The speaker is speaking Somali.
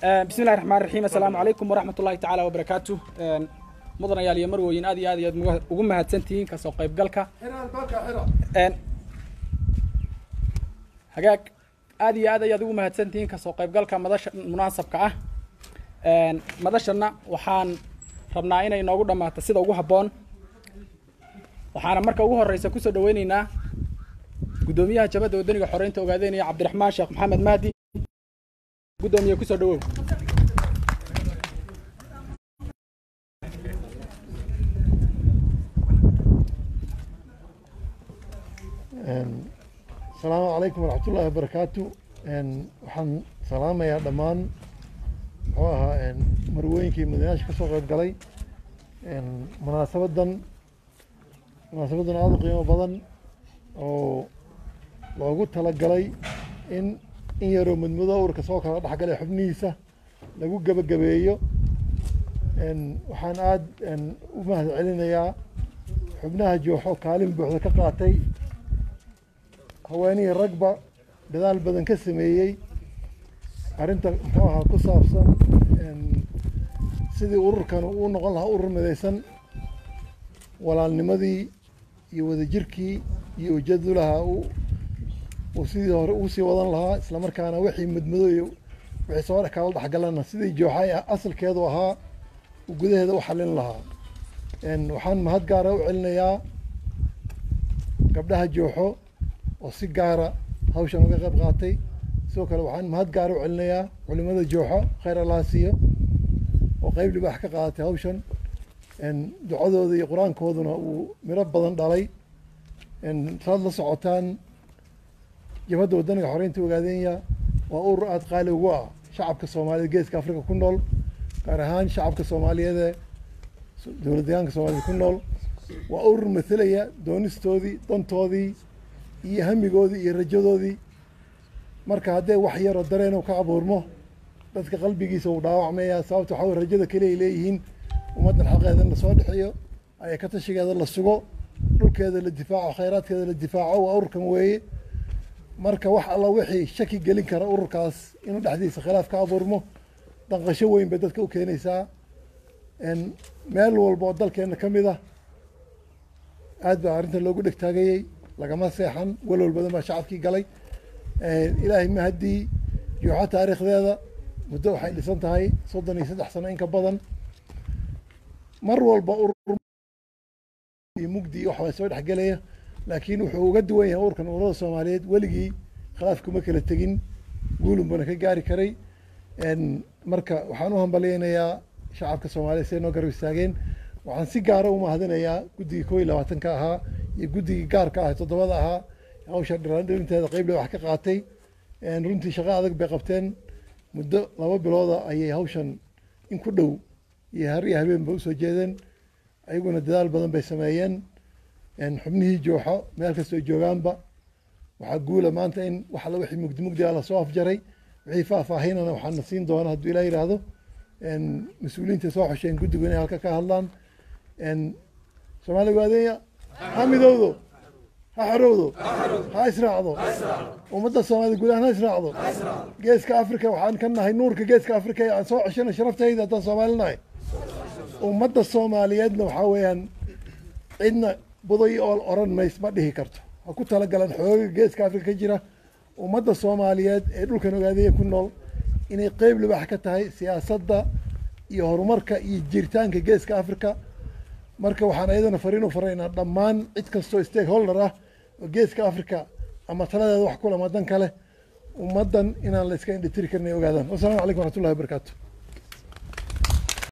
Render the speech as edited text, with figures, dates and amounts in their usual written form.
بسم الله الرحمن الرحيم السلام عليكم ورحمة الله تعالى وبركاته مدن يا لي مروين آدي ugu mahadsantihiin ka soo qayb galka hagaag aad ayaad ugu mahadsantihiin ka soo qayb galka madasha munaasabka ah madashana waxaan rabnaa inay noogu dhamaato sida ugu haboon waxaana marka ugu horeysa ku soo dhaweynaynaa gudoomiyaha jabada wadaniga xoreynta ogaadeynaya Cabdiraxmaan Sheekh Maxamed Mahdi gudoomiye ku soo dhawow السلام عليكم ورحمة الله وبركاته. وحن سلام يا دمان. وها مروين كي مدينة كسوق الجلي. مناسبة هذا قيمة بدن. أو لو قلت هلا الجلي إن يروم من مدور كسوق هذا حق لي حبنيسة. لو جب جبيه. وحن عاد وما علينا يا حبناها جوحو كالم بحذا كقاتي. هواني الرقبة بدال بدن كسميي أرنت محوها كصافصا سيدي أور كانوا ونقلها أور مديسن ولا النمذي يوذي جركي يوجد لها وسيدي رؤوسي وضن لها إسلام كان وحي مدمدو وحي صوارح كالد حق لنا سيدي جوحاي أصل كيدوها وقده هذا وحلين لها وحان مهد قارة وعلنا يا قبلها جوحو وسي قارة هاوشان uga qayb qaatay sidoo kale waxaan mahad gaar u celinayaa culimada jooxo khayr Allah siiyo oo qayb libax ka qaatay hawshan ducadooda iyo quraankooduna uu miro badan dhalay saad la socotaan jabada wadaniga xoreynta ogaadeenya waa urur aad qaali ugu ah shacabka Soomaaliyeed geeska Afrika ku nool gaar ahaan shacabka Soomaaliyeed dowladda Soomaaliyeed ku nool waa urur mathalaya doonistoodii dantoodii iyo hamigoodii iyo rajadoodii marka hadee wax yar oo dareen ka abuurmo dadka qalbigiisa uu dhaawacmaya sababta waxa rajada kale ay leeyihiin ummadan xaqeeda la soo dhixiyo ay ka tashigeeda la sugo dhulkeeda la difaaco khayraadkeeda la difaaco waa ururkan weeye marka wax alla wixii shaki gelin kara ururkaas inuu dhaxdiisa khilaaf ka abuurmo danqasho weyn bay dadka u keenaysaa meel walba oo dalkeena kamid ah aad baa arrinta loogu dhigtaagayay lagama seexan walwal badan baa shacabkii galay ilaahay ma haddii jooxa taariikhdeeda muddo waxay dhisan tahay 33 sano in ka badan mar walba urur mugdi wax way soo dhaxgalaya laakiin wuxuu uga duwan yahay ururkan ururada Soomaaliyeed waligii khilaaf kuma kala tagin guulun bana ka gaari karay marka waxaan u hambaleynayaa shacabka Soomaaliyeed si noo garab istaageen waxaan si gaar ah u mahadinayaa guddiga 21 ka ahaa iyo guddiga gaarka ah 7 ahaa hawsha dhiraandhirinteeda qayb wax ka qaatay runtii shaqo adag bay qabteen muddo 2 bilood ayay hawshan in ku dhow iyo har iyo habeen bay soo jeedeen ayaguna dadaal badan bay sameeyeen xubnihii jooxo meel kasta oo joogaanba waxa guula maanta in wax la wixii mugdi la soo afjaray wixii faahfaahinana waxaan siin doonaa haddii Ilaahay yiraahdo مسؤولين تسوحوا شيء قد يقولون هالك كهالان سومالي قادية حميدو هحرودو هايسرعضو ومدة سومالي يقول أنا هايسرعضو جيس كأفريقيا وحان كنا هاي نور كجيس كأفريقيا عن سوح عشان شرفت هيدا تا سومالي ناي ومدة الصومالي يدنا وحاويان عندنا بضي أول أوران ما يسمع به كرت وكنت هلقى لان حقوق جيس كأفريقيا جرا ومدة الصوماليات يدرو كانوا قادية كنول inay qayb libax ka tahay siyaasadda iyo horumarka iyo jiritaanka geeska Afrika marka waxaan ayadana fariin u faraynaa dhammaan cid kasto stakeholder ah oo geeska Afrika ama taladeeda wax kula madan kale ummadan inaan la iska indhitiri karnay ogaadaan. Wassalaamu calaykum warahmatullahi wabarakatuh.